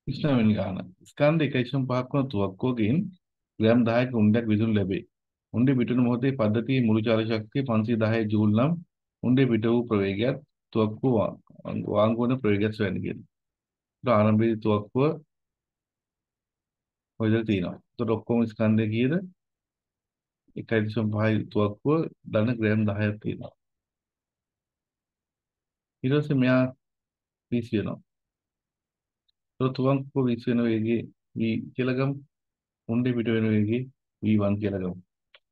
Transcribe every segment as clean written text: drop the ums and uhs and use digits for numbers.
29 වෙනි ගාන. ස්කන්ධ 1.5 වන තුවක්කුවකින් ග්‍රෑම් 10ක උණ්ඩයක් විදුණු ලැබේ. උණ්ඩේ පිටුණු මොහොතේ පද්ධතියේ මුළු චාලක ශක්තිය 510 ජූල් නම් උණ්ඩේ පිට වූ ප්‍රවේගයත් තුවක්කුව වාංගු වන ප්‍රවේගයත් සොයන්න කියනවා. ඒක ආරම්භයේ තුවක්කුව ඔය විදිහට තියෙනවා. ඒතකොට ඔක්කොම ස්කන්ධය කීයද? 1.5 තුවක්කුව ධන ග්‍රෑම් 10ක් තියෙනවා. ඊට පස්සේ මෙයා වීසි වෙනවා. ඒතකොට තුවක්කුව වීසි වෙන වේගය v කියලා ගමු. උණ්ඩේ පිට වෙන වේගය v1 කියලා ගමු.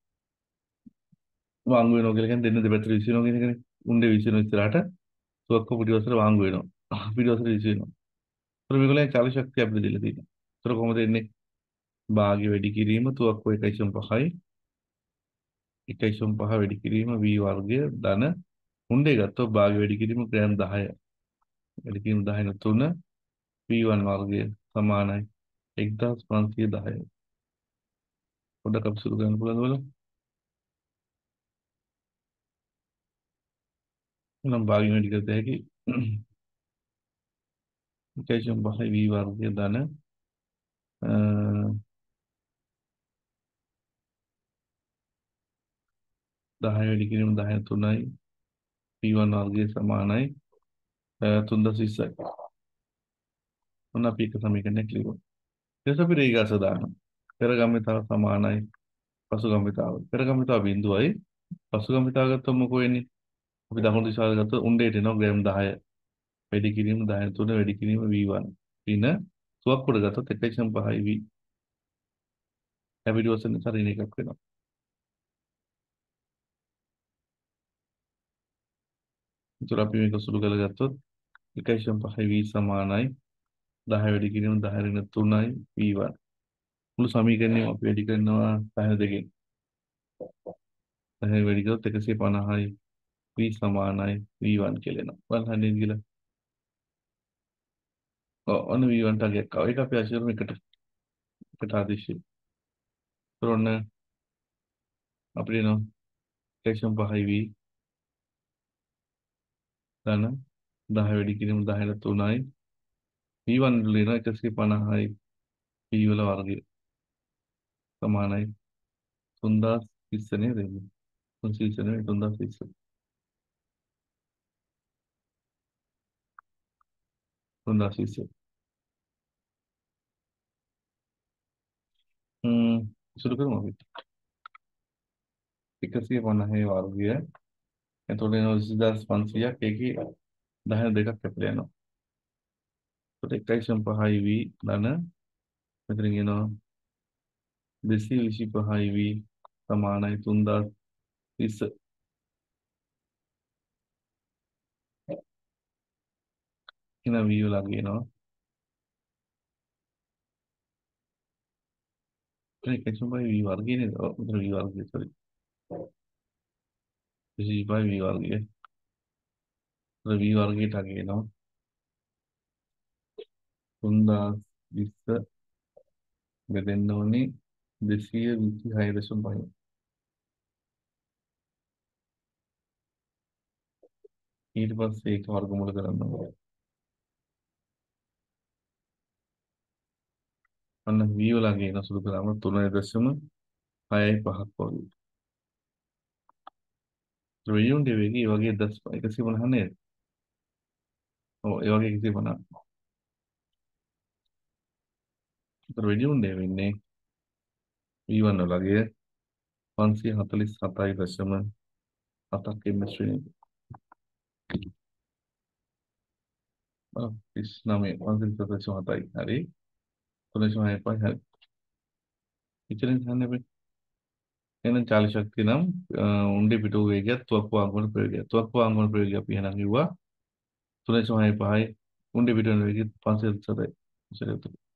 වාංගු වෙනවා කියලා කියන්නේ දෙන්න දෙපැත්තට වීසි වෙනවා කියන එකනේ. උණ්ඩේ වීසි වෙන ඉස්සරහට තුවක්කුව පිටිපස්සට වාංගු වෙනවා. පිටිපස්සට වීසි වෙනවා. ඒතර මේගොල්ලන් චාලක ශක්තිය අපිට දීලා තියෙනවා. ඒතර කොහොමද එන්නේ? භාගය වැඩි කිරීම තුවක්කුව 1.5යි 1.5 වැඩි කිරීම v වර්ගය ධන උණ්ඩේ ගත්තොත් භාගය වැඩි කිරීම ග්‍රෑම් 10 වැඩි කිරීම 10 3 v1 වර්ගය සමානයි 1510. පොඩ්ඩක් අපි සුළු කරන්න පුළුවන්ද බලමු. නම් භාගය වැඩි කරත හැකි 1.5 v වර්ගය ධන 10 වැඩි කිරීම 10 3යි v1 වර්ගය සමානයි 3020යි. මොන අපි එක සමීකරණයක් ලියමු. ඊට පස්සේ අපි රේඛාස දානවා. පෙරගම්මිතාව සමානයි පසුගම්මිතාව. පෙරගම්මිතාව බිඳුවයි පසුගම්මිතාව ගත්තොත් මොකෝ වෙන්නේ? අපි දකුණු දිශාව ගත්තොත් උණ්ඩේට එනවා ග්‍රෑම් 10. වැඩි කිරීම 10 3 වැඩි කිරීම v1. පින තුවක්කුවට ගත්තොත් 1.5 v. හැබැයි වසන සරින එකක් වෙනවා. ඒතර අපි මේක සුළු කරලා ගත්තොත් 1.5 v සමානයි 10 වැඩි කිරීම 10 ඍණ 3යි v1. මුළු සමීකරණයම අපි වැඩි කරනවා 10 දෙකෙන්. 10 වැඩි කරොත් 150යි v සමානයි v1 කියලා එනවා. බලන්න කියලා. ඔන්න v1 ටගයක් ආවා. ඒක අපි අශීර්ම එකට ආදේශය. ඒතර ඔන්න අපිට එනවා 1.5 v ධන 10 වැඩි කිරීම 10 3යි v1 වල එනවා 150යි v වල වර්ගය සමානයි 3020 නේද? 3020 නෙවෙයි 3020. 3020. සුළු කරමු අපි. 150 වර්ගය. එතකොට එනවා 20500ක්. ඒකේ 10 දෙකක් කැපිලා යනවා. එතකොට 1.5 v ධන මෙතන එනවා 225 v සමානයි 3020. එන v වල ගේනවා. ඒක 1.5 v වර්ගය නේද? ඔව් මෙතන v වර්ගය sorry. 225 v වර්ගය. v වර්ගයට ගේනවා 3020 බෙදෙන්න ඕනේ 226.5. ඊට පස්සේ ඒක වර්ගමූල කරන්න ඕනේ. අන්න v වල ගේන සුළු කරාම 3.65 වගේ. රියුන් දෙවිගේ ඒ වගේ 150 නේද? ඔව් ඒ වගේ 150. ඒතර රියුන් දෙවින්නේ v1 වලගේ 547.7ක් ms ශ්‍රේණිය. 39 547යි. හරි. 3.5 හරි. ඉතින් හන්නේ එහෙනම් චාලක ශක්තිය නම් උණ්ඩේ පිට වූ වේගයත් තුවක්කුව අංගවන ප්‍රවේගයත්. තුවක්කුව අංගවන ප්‍රවේගය අපි එහෙනම් කිව්වා 3.5යි උණ්ඩේ පිට වෙන වේගය 547යි.